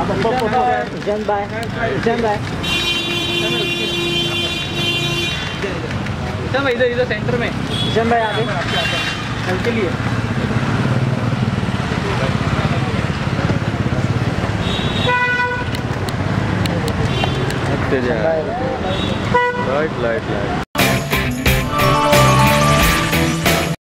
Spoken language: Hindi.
ईशान भाई, ईशान भाई, इधर इधर सेंटर में। ईशान भाई आगे कल के लिए। Light light light